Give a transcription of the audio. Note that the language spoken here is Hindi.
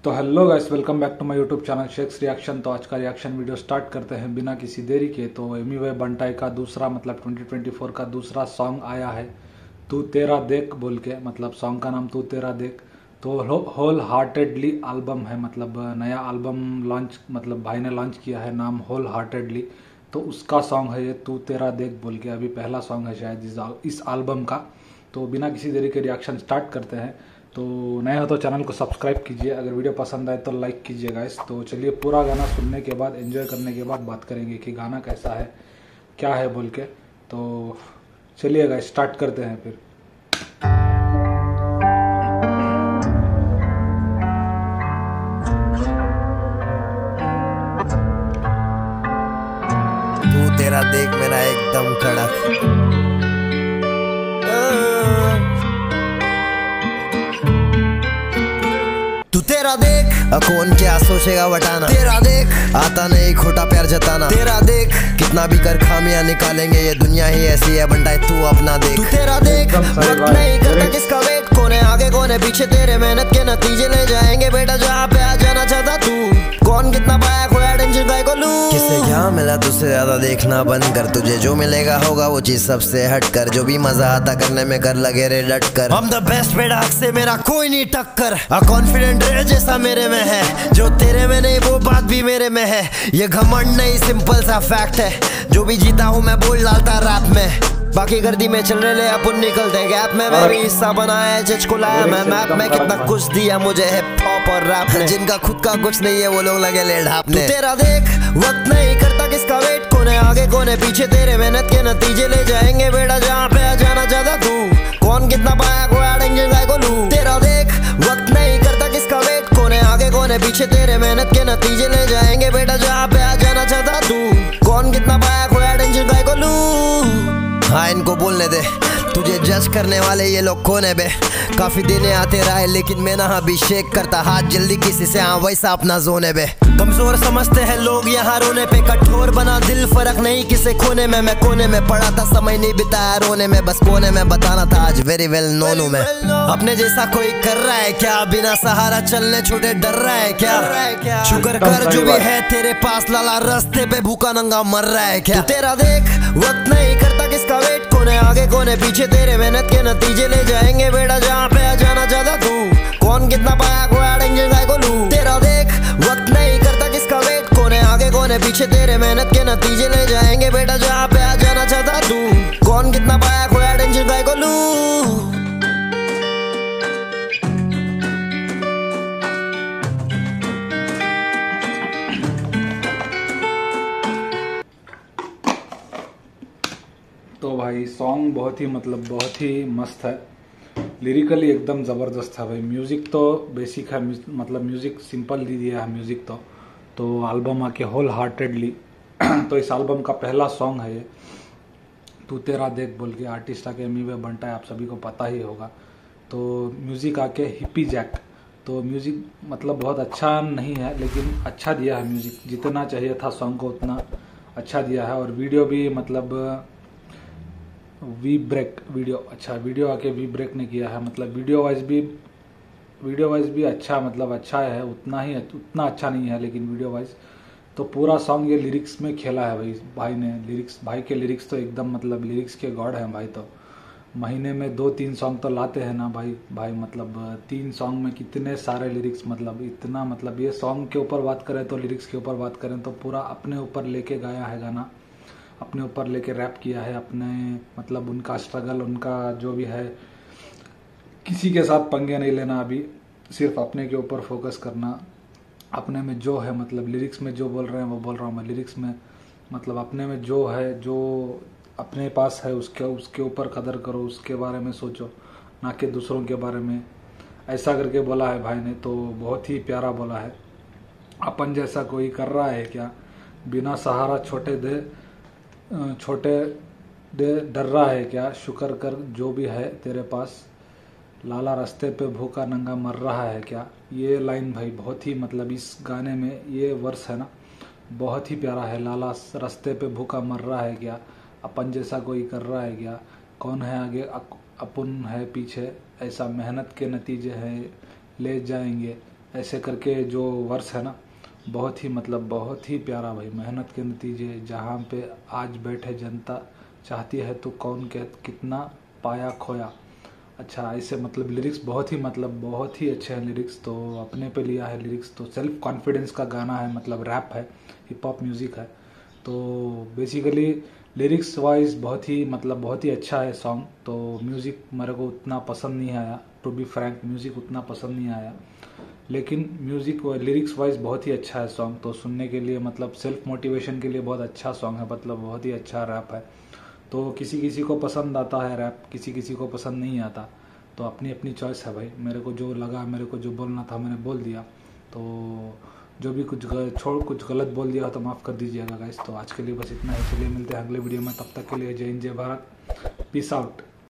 तो hello guys, welcome back to my YouTube channel Shakes Reaction. तो आज का रिएक्शन वीडियो स्टार्ट करते हैं बिना किसी देरी के। तो एमी वे बंटाई का दूसरा 2024 का दूसरा सॉन्ग आया है, तू तेरा देख बोल के। सॉन्ग का नाम तू तेरा देख। तो होल हार्टेडली एल्बम है, नया एल्बम लॉन्च भाई ने लॉन्च किया है, नाम होल हार्टेडली। तो उसका सॉन्ग है ये तू तेरा देख बोल के। अभी पहला सॉन्ग है शायद इस एल्बम का। तो बिना किसी देरी के रिएक्शन स्टार्ट करते हैं। तो नए हो तो चैनल को सब्सक्राइब कीजिए, अगर वीडियो पसंद आए तो लाइक कीजिए गाइस। तो चलिए पूरा गाना सुनने के बाद, एंजॉय करने के बाद बात करेंगे कि गाना कैसा है, क्या है बोल के। तो चलिए गाइस स्टार्ट करते हैं फिर। तू तेरा देख मेरा एकदम कड़क। तू तेरा देख कौन क्या सोचेगा वटाना। तेरा देख आता नहीं खोटा प्यार जताना। तेरा देख कितना भी कर खामियां निकालेंगे, ये दुनिया ही ऐसी है बंटाई तू अपना देख। तू तेरा देख वक्त नहीं करता किसका वेट, कोने आगे कोने पीछे तेरे मेहनत के नतीजे ले जाएंगे बेटा जहाँ पे आ जाना चाहता तू। कौन कितना पाया खोया टेंशन काय को लू। किसे क्या मिला तुझसे ज्यादा देखना बंद कर, तुझे जो मिलेगा होगा वो चीज सबसे हट कर। जो भी मजा आता करने में कर लगे रे डट कर। हम द बेस्ट बेटा हक से मेरा कोई नहीं टक्कर। कॉन्फिडेंट रहे जैसा मेरे में है, जो तेरे में नहीं वो बात भी मेरे में है। ये घमंड नहीं सिंपल सा फैक्ट है, जो भी जीता हूँ मैं बोल डालता रैप में। बाकी गर्दी में चल रहे अपन निकलते गैप में। मैं भी हिस्सा बनाया जज को लाया मैं मैप में। कितना कुछ दिया मुझे हिप हॉप और रैप ने, जिनका खुद का कुछ नहीं है वो लोग लगे ले ढापने। तू तेरा देख वक्त नहीं करता किसका वेट, कोने आगे कोने पीछे तेरे मेहनत के नतीजे ले जाएंगे बेटा जहाँ पे आ जाना चाहता तू। कौन कितना पाया खोया टेंशन काय को लू। तेरा देख वक्त नहीं करता किसका वेट, कोने आगे कोने पीछे तेरे मेहनत के नतीजे ले जाएंगे बेटा जहाँ पे आ जाना चाहता तू। कौन कितना पाया खोया टेंशन काय को लू। हाँ इनको बोलने दे, तुझे जज करने वाले ये लोग कौन है बे। काफी देने आते रहे लेकिन मैं ना अभिषेक करता हाथ जल्दी किसी से, हाँ वैसा अपना जोन है बे। कमजोर समझते हैं लोग यहाँ रोने पे, कठोर बना दिल फर्क नहीं किसे खोने में। मैं कोने में पड़ा था समय नहीं बिताया रोने में, बस कोने में बताना था आज वेरी वेल नोन हूँ मैं। अपने जैसा कोई कर रहा है क्या, बिना सहारा चलने छोटे डर रहा है क्या। शुक्र कर जो भी है तेरे पास लाला, रास्ते पे भूखा नंगा मर रहा है क्या। तेरा देख वक्त नहीं करता किसका वेट, कोने आगे कोने पीछे तेरे मेहनत के नतीजे ले जाएंगे बेटा जहाँ पे आ जाना चाहता तू। कौन कितना पाया खोया टेंशन काय को लू। तेरा देख वक्त नहीं करता किसका वेट, कोने आगे कोने पीछे तेरे मेहनत के नतीजे ले जाएंगे बेटा जहाँ पे आ जाना चाहता तू। कौन कितना पाया खोया टेंशन काय को लू। तो भाई सॉन्ग बहुत ही मस्त है, लिरिकली एकदम ज़बरदस्त है भाई। म्यूज़िक तो बेसिक है, म्यूज़िक सिंपल दे दिया है म्यूज़िक तो एल्बम आके होल हार्टेडली। तो इस एल्बम का पहला सॉन्ग है ये तू तेरा देख बोल के। आर्टिस्ट आके एमी वे बंटाई, आप सभी को पता ही होगा। तो म्यूज़िक आके हिप्पी जैक। तो म्यूज़िक बहुत अच्छा नहीं है लेकिन अच्छा दिया है म्यूज़िक, जितना चाहिए था सॉन्ग को उतना अच्छा दिया है। और वीडियो भी वी ब्रेक वीडियो आके वी ब्रेक ने किया है। वीडियो वाइज भी अच्छा अच्छा है, उतना अच्छा नहीं है लेकिन वीडियो वाइज। तो पूरा सॉन्ग ये लिरिक्स में खेला है भाई ने। भाई के लिरिक्स तो एकदम लिरिक्स के गॉड हैं भाई। तो महीने में 2-3 सॉन्ग तो लाते हैं ना भाई 3 सॉन्ग में कितने सारे लिरिक्स, इतना ये सॉन्ग के ऊपर बात करें तो लिरिक्स के ऊपर बात करें तो पूरा अपने ऊपर लेके गाया है गाना, अपने ऊपर लेके रैप किया है अपने। उनका स्ट्रगल, उनका जो भी है, किसी के साथ पंगे नहीं लेना, अभी सिर्फ अपने के ऊपर फोकस करना। अपने में जो है लिरिक्स में जो बोल रहे हैं वो बोल रहा हूँ मैं। लिरिक्स में अपने में जो है, जो अपने पास है उसके ऊपर कदर करो, उसके बारे में सोचो, ना कि दूसरों के बारे में। ऐसा करके बोला है भाई ने, तो बहुत ही प्यारा बोला है। अपन जैसा कोई कर रहा है क्या, बिना सहारा छोटे दे डर रहा है क्या। शुक्र कर जो भी है तेरे पास, लाला रास्ते पे भूखा नंगा मर रहा है क्या। ये लाइन भाई बहुत ही इस गाने में ये वर्स है ना, बहुत ही प्यारा है। लाला रास्ते पे भूखा मर रहा है क्या, अपन जैसा कोई कर रहा है क्या। कौन है आगे अपन है पीछे, ऐसा मेहनत के नतीजे हैं ले जाएंगे ऐसे करके जो वर्स है ना, बहुत ही मतलब बहुत ही प्यारा भाई। मेहनत के नतीजे जहाँ पे आज बैठे जनता चाहती है तो कौन कितना पाया खोया। अच्छा, ऐसे मतलब लिरिक्स बहुत ही अच्छे हैं लिरिक्स। तो अपने पे लिया है लिरिक्स, तो सेल्फ कॉन्फिडेंस का गाना है, मतलब रैप है, हिप हॉप म्यूज़िक है। तो बेसिकली लिरिक्स वाइज बहुत ही अच्छा है सॉन्ग। तो म्यूज़िक मेरे को उतना पसंद नहीं आया, टू बी फ्रैंक म्यूज़िक उतना पसंद नहीं आया, लेकिन म्यूज़िक लिरिक्स वाइज बहुत ही अच्छा है सॉन्ग। तो सुनने के लिए मतलब सेल्फ मोटिवेशन के लिए बहुत अच्छा सॉन्ग है, मतलब बहुत ही अच्छा रैप है। तो किसी किसी को पसंद आता है रैप, किसी किसी को पसंद नहीं आता, तो अपनी अपनी चॉइस है भाई। मेरे को जो लगा, मेरे को जो बोलना था मैंने बोल दिया। तो जो भी कुछ गलत बोल दिया हो तो माफ़ कर दीजिएगा गाइस। तो आज के लिए बस इतना ही, चलिए मिलते हैं अगले वीडियो में, तब तक के लिए जय हिंद जय भारत, पीस आउट।